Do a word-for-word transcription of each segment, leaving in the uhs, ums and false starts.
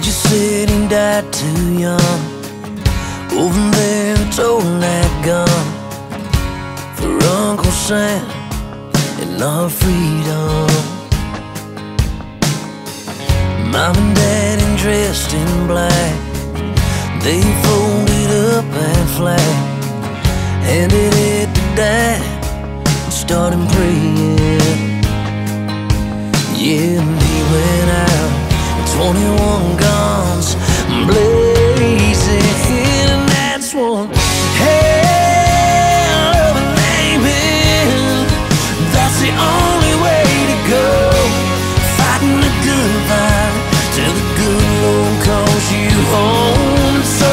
Teacher said he died too young. Over there it's old that gun for Uncle Sam and our freedom. Mom and Dad in dressed in black, they folded up that flag, handed it to Dad and started praying. Yeah, and he went out with twenty-one guns blazing, and that's one hell of an amen. That's the only way to go, fighting the good fight till the good Lord calls you home. And so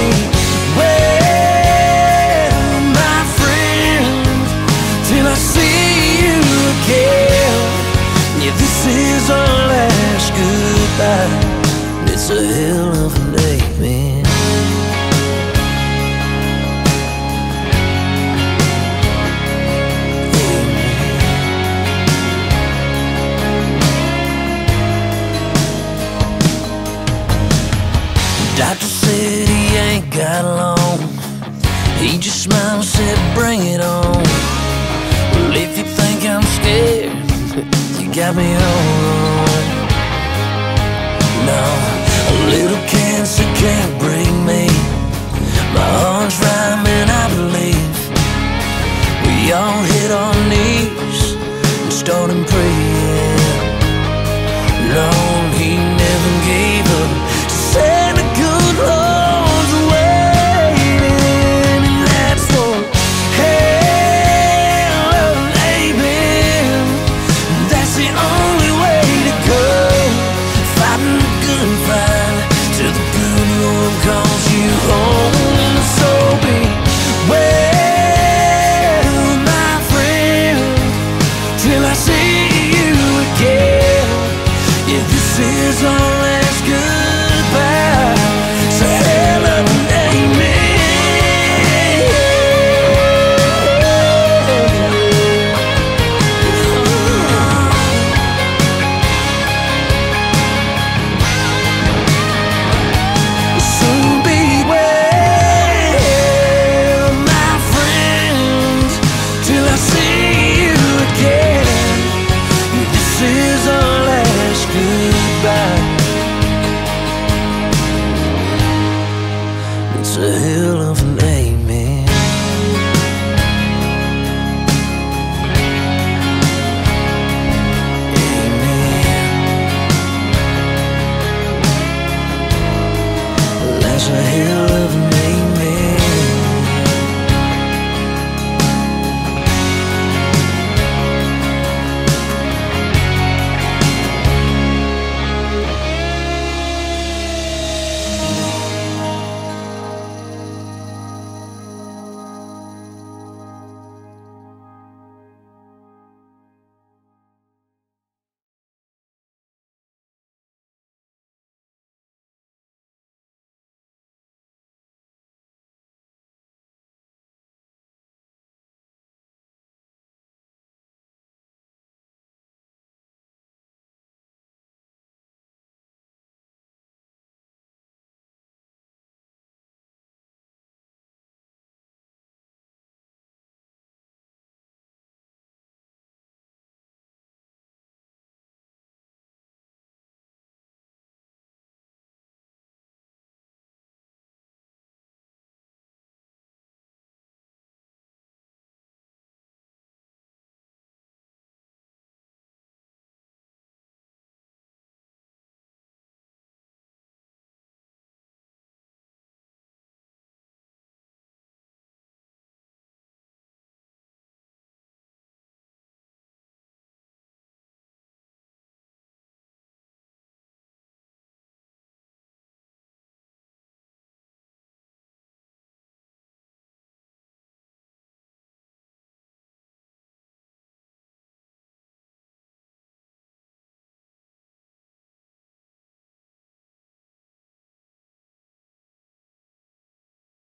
beware, my friend, till I see you again. Yeah, this is our last goodbye. It's a hell of a day, man. Doctor said he ain't got long. He just smiled and said, bring it on. Well, if you think I'm scared, you got me all wrong. No, a little cancer can't break me. My heart's rhyming, I believe. We all hit our knees and started praying. No, he never gave up. Said the good Lord's waiting, and that's one hell of an amen. That's the only way to go, fighting the good fight till the good Lord calls you home. So beware, my friend, till I see you again. Yeah, this is our last goodbye. It's a hell of an It's a hell of an amen. Amen. That's a hell